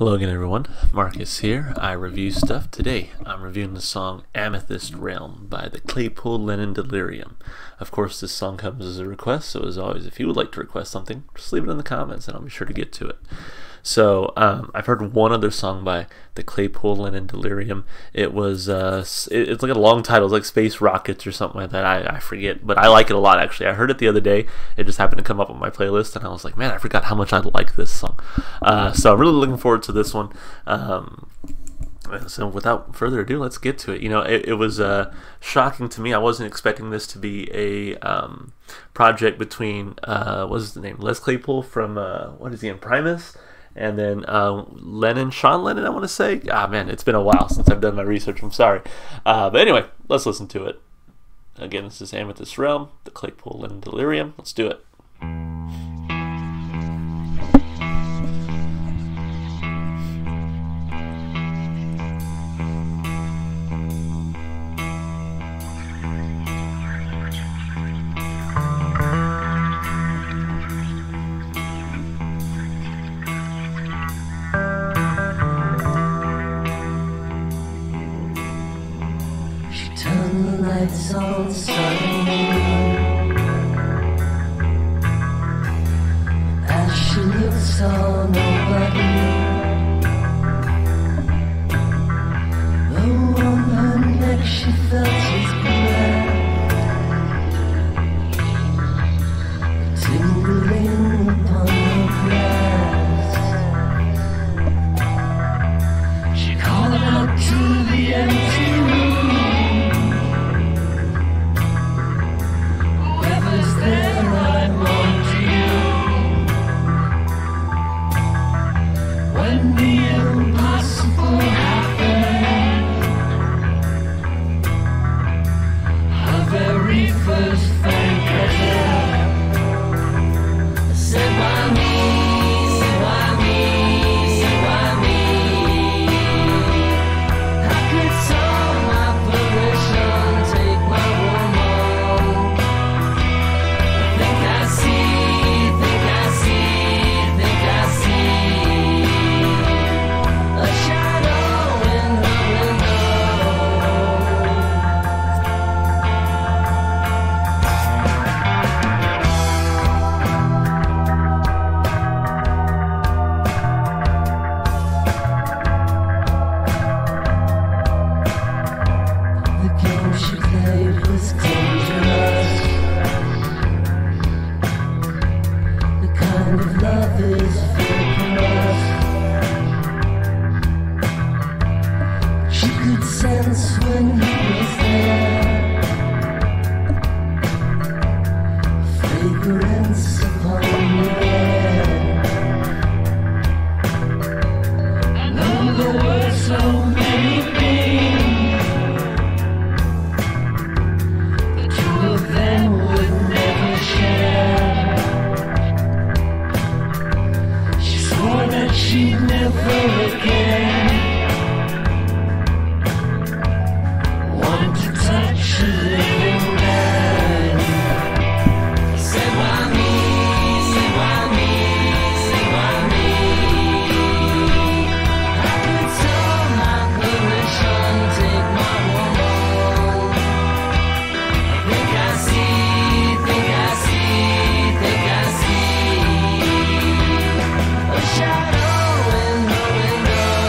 Hello again, everyone. Marcus here. I review stuff. Today I'm reviewing the song Amethyst Realm by the Claypool, Lennon, Delirium. Of course, this song comes as a request, so as always, if you would like to request something, just leave it in the comments and I'll be sure to get to it. So I've heard one other song by the Claypool, Lennon, Delirium. It was it's like a long title. It's like Space Rockets or something like that. I forget, but I like it a lot actually. I heard it the other day. It just happened to come up on my playlist, and I was like, man, I forgot how much I like this song. So I'm really looking forward to this one. So without further ado, let's get to it. You know, it was shocking to me. I wasn't expecting this to be a project between what's his name, Les Claypool from what is he in Primus, and then Lennon, Sean Lennon, I want to say. Ah, man, it's been a while since I've done my research. I'm sorry. But anyway, let's listen to it. Again, this is Amethyst Realm, the Claypool, Lennon, Delirium. Let's do it. Turn the lights on suddenly as she looks on nobody. Though on her neck she felt his breath tingling upon her breast. She called out to the empty room. When the impossible happened, her very first fantasy. I said, why me? Why me? Why me? How could some apparition take my woman? I think I see, think I see, think I see a shadow in her window. The game she played was dangerous. The kind of love is vigorous. She could sense when he was there, fragrance upon the air. I know there were so many things the two of them would never share. She swore that she'd never again want to touch a living man. I said, why me? Why me? Why me? How could some apparition take my woman? I think I see, think I see, think I see a shadow in her window.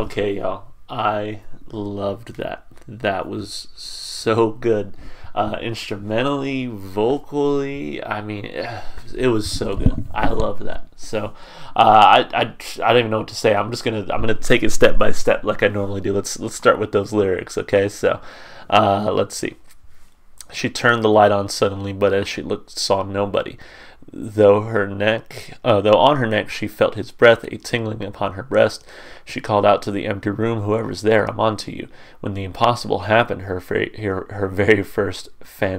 Okay, y'all. I loved that. That was so good. Instrumentally, vocally, I mean, it was so good. I love that. So, I don't even know what to say. I'm gonna take it step by step like I normally do. Let's start with those lyrics, okay? So, let's see. She turned the light on suddenly, but as she looked, saw nobody. Though on her neck she felt his breath, a tingling upon her breast. She called out to the empty room, "Whoever's there, I'm on to you." When the impossible happened, her very first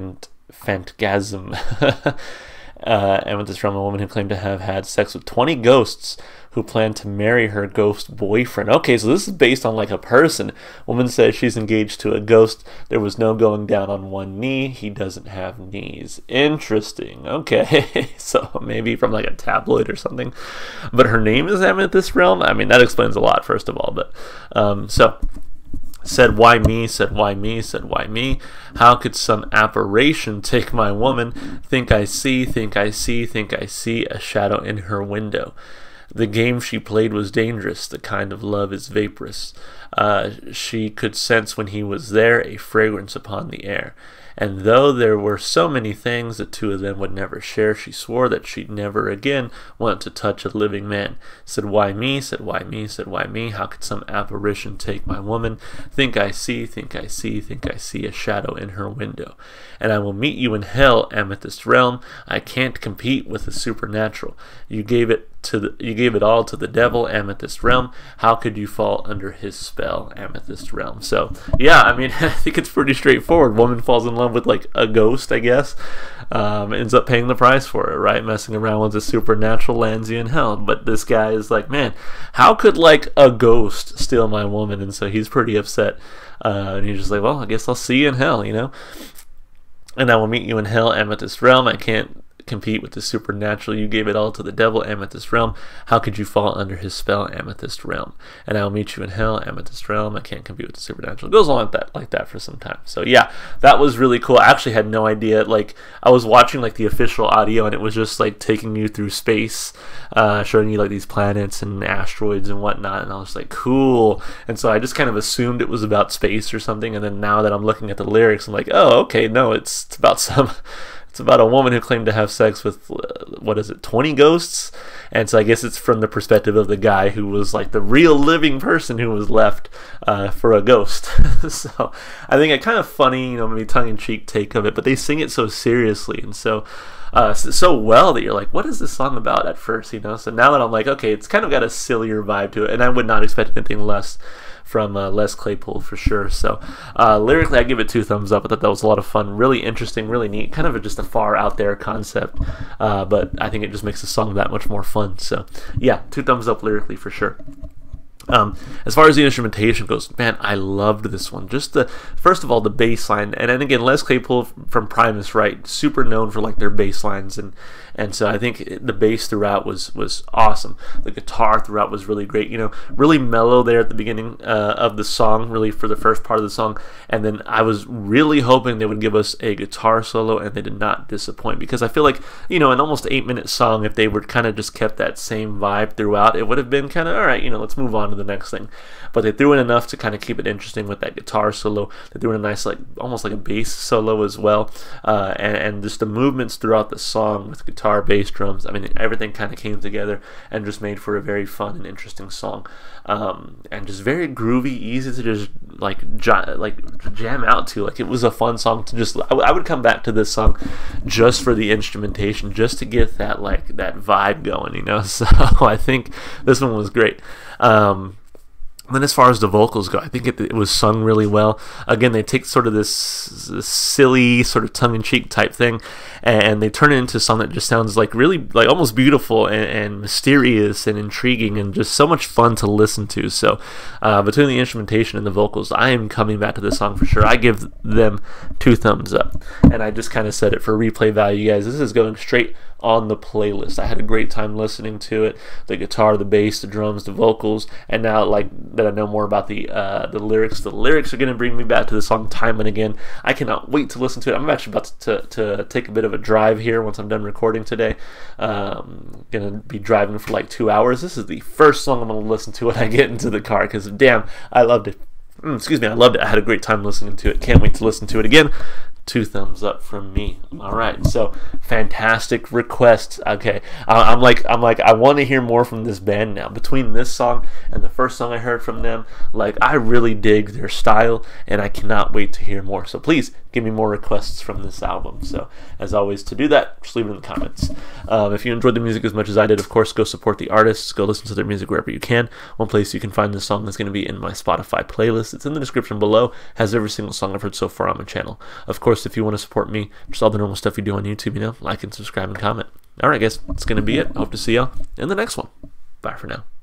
phantasm. Amethyst from a woman who claimed to have had sex with 20 ghosts who planned to marry her ghost boyfriend. Okay, so this is based on like a person. Woman says she's engaged to a ghost. There was no going down on one knee. He doesn't have knees. Interesting. Okay, so maybe from like a tabloid or something. But her name is Amethyst Realm. I mean, that explains a lot, first of all. But so. Said, why me? Said, why me? Said, why me? How could some apparition take my woman? Think I see, think I see, think I see a shadow in her window. The game she played was dangerous. The kind of love is vaporous. She could sense when he was there a fragrance upon the air. And though there were so many things the two of them would never share, she swore that she'd never again want to touch a living man. Said, why me? Said, why me? Said, why me? How could some apparition take my woman? Think I see, think I see, think I see a shadow in her window. And I will meet you in hell, Amethyst Realm. I can't compete with the supernatural. You gave it all to the devil, Amethyst Realm. How could you fall under his spell, Amethyst Realm? So yeah, I mean, I think it's pretty straightforward. Woman falls in love with like a ghost, I guess. Ends up paying the price for it, right? Messing around with the supernatural lands you in hell. But this guy is like, man, how could like a ghost steal my woman? And so he's pretty upset. And he's just like, well, I guess I'll see you in hell, you know? And I will meet you in hell, Amethyst Realm. I can't compete with the supernatural. You gave it all to the devil, Amethyst Realm. How could you fall under his spell, Amethyst Realm? And I will meet you in hell, Amethyst Realm. I can't compete with the supernatural. It goes on like that for some time. So yeah, that was really cool. I actually had no idea. Like, I was watching like the official audio, and it was just like taking you through space, showing you like these planets and asteroids and whatnot. And I was like, cool. And so I just kind of assumed it was about space or something. And then now that I'm looking at the lyrics, I'm like, oh, okay, no, it's about some. It's about a woman who claimed to have sex with, 20 ghosts? And so I guess it's from the perspective of the guy who was like the real living person who was left for a ghost. So I think a kind of funny, maybe tongue-in-cheek take of it, but they sing it so seriously and so well that you're like, what is this song about at first, So now that I'm like, okay, it's kind of got a sillier vibe to it, and I would not expect anything less from Les Claypool for sure. So lyrically, I give it 2 thumbs up. I thought that was a lot of fun, really interesting, really neat, kind of just a far out there concept, but I think it just makes the song that much more fun. So yeah, 2 thumbs up lyrically for sure. As far as the instrumentation goes, man, I loved this one. Just first of all, the bass line, and then again, Les Claypool from Primus, right, super known for like their bass lines, and so I think the bass throughout was awesome. The guitar throughout was really great, really mellow there at the beginning of the song, really for the first part of the song, and then I was really hoping they would give us a guitar solo, and they did not disappoint, because I feel like, an almost 8-minute song, if they were kind of just kept that same vibe throughout, it would have been kind of, all right, let's move on to the next thing. But they threw in enough to kind of keep it interesting with that guitar solo. They threw in a nice, like, almost like a bass solo as well, and just the movements throughout the song with guitar, bass, drums. I mean, everything kind of came together and just made for a very fun and interesting song, and just very groovy, easy to just jam out to. Like, it was a fun song to just. I would come back to this song just for the instrumentation, just to get that that vibe going, So I think this one was great. Then as far as the vocals go, I think it was sung really well. Again, they take sort of this silly, sort of tongue-in-cheek type thing, and they turn it into a song that just sounds like really, like almost beautiful and mysterious and intriguing and just so much fun to listen to. So between the instrumentation and the vocals, I am coming back to this song for sure. I give them 2 thumbs up. And I just kind of said it for replay value, guys. This is going straight on the playlist. I had a great time listening to it. The guitar, the bass, the drums, the vocals, and now like that I know more about the lyrics. The lyrics are going to bring me back to the song time and again. I cannot wait to listen to it. I'm actually about to take a bit of of a drive here once I'm done recording today. Gonna be driving for like 2 hours. This is the first song I'm gonna listen to when I get into the car, because damn, I loved it. Excuse me, I loved it. I had a great time listening to it. Can't wait to listen to it again. 2 thumbs up from me. All right, so fantastic request. Okay, I'm like I want to hear more from this band now. Between this song and the first song I heard from them, like I really dig their style, and I cannot wait to hear more. So please give me more requests from this album. So as always, to do that, just leave it in the comments. If you enjoyed the music as much as I did, of course, go support the artists. Go listen to their music wherever you can. One place you can find this song is going to be in my Spotify playlist. It's in the description below. Has every single song I've heard so far on my channel. Of course, if you want to support me, just all the normal stuff you do on YouTube, like and subscribe and comment. All right, guys, that's going to be it. I hope to see y'all in the next one. Bye for now.